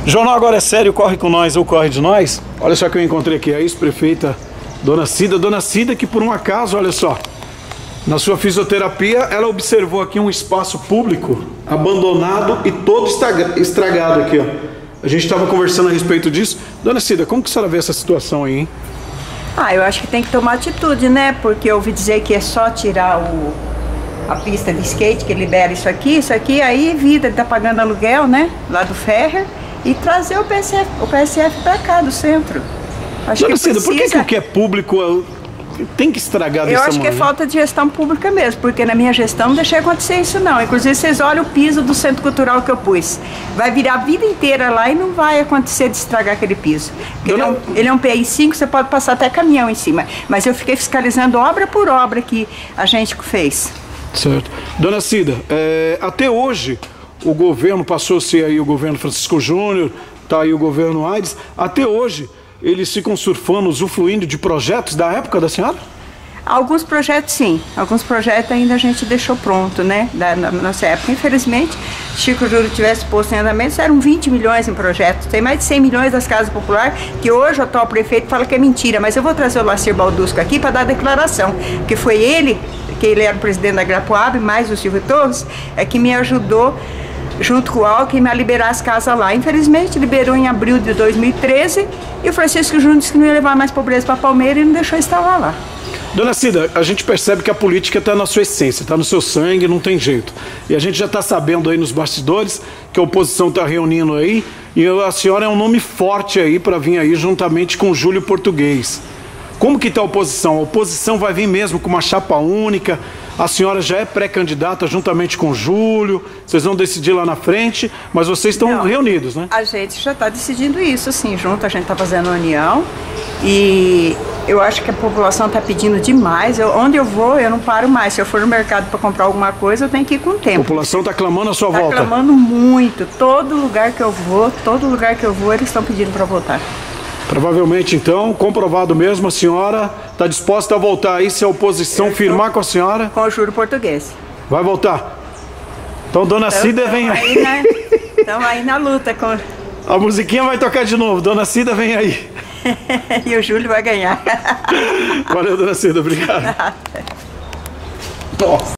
Jornal Agora é Sério, corre com nós ou corre de nós. Olha só que eu encontrei aqui a ex-prefeita Dona Cida. Dona Cida que por um acaso, olha só, na sua fisioterapia ela observou aqui um espaço público abandonado e todo estragado aqui, ó. A gente estava conversando a respeito disso. Dona Cida, como que a senhora vê essa situação aí, hein? Eu acho que tem que tomar atitude, né? Porque eu ouvi dizer que é só tirar a pista de skate que libera isso aqui, aí vida, ele tá pagando aluguel, né? Lá do Ferrer, e trazer o PSF para cá, do centro. Dona Cida, por que o que é público tem que estragar dessa maneira? Eu acho que é falta de gestão pública mesmo, porque na minha gestão não deixei acontecer isso não. Inclusive, vocês olham o piso do centro cultural que eu pus. Vai virar a vida inteira lá e não vai acontecer de estragar aquele piso. Ele é um PI 5, você pode passar até caminhão em cima. Mas eu fiquei fiscalizando obra por obra que a gente fez. Certo. Dona Cida, até hoje o governo, passou-se aí o governo Francisco Júnior, tá aí o governo Aires, até hoje eles ficam surfando, usufruindo de projetos da época da senhora? Alguns projetos sim, alguns projetos ainda a gente deixou pronto, né, na nossa época. Infelizmente, se Chico Júlio tivesse posto em andamento, eram 20 milhões em projetos, tem mais de 100 milhões das casas populares, que hoje o atual prefeito fala que é mentira, mas eu vou trazer o Lacir Baldusco aqui para dar a declaração, que foi ele, que ele era o presidente da Grapuab, mais o Silvio Torres, que me ajudou, junto com o Alckmin, a liberar as casas lá. Infelizmente, liberou em abril de 2013 e o Francisco Júnior disse que não ia levar mais pobreza para Palmeiras e não deixou instalar lá. Dona Cida, a gente percebe que a política está na sua essência, está no seu sangue, não tem jeito. E a gente já está sabendo aí nos bastidores que a oposição está reunindo aí e a senhora é um nome forte aí para vir aí juntamente com o Júlio Português. Como que está a oposição? A oposição vai vir mesmo com uma chapa única? A senhora já é pré-candidata juntamente com o Júlio, vocês vão decidir lá na frente, mas vocês estão reunidos, né? A gente já está decidindo isso, sim, junto, a gente está fazendo uma união e eu acho que a população está pedindo demais. Onde eu vou, eu não paro mais. Se eu for no mercado para comprar alguma coisa, eu tenho que ir com o tempo. A população está clamando a sua volta? Está clamando muito. Todo lugar que eu vou, eles estão pedindo para voltar. Provavelmente, então, comprovado mesmo, a senhora está disposta a voltar aí se a oposição firmar com a senhora? Com o Júlio Português. Vai voltar? Então, Dona Cida vem aí. Estamos aí na luta. A musiquinha vai tocar de novo. Dona Cida vem aí. E o Júlio vai ganhar. Valeu, Dona Cida. Obrigado. Nossa.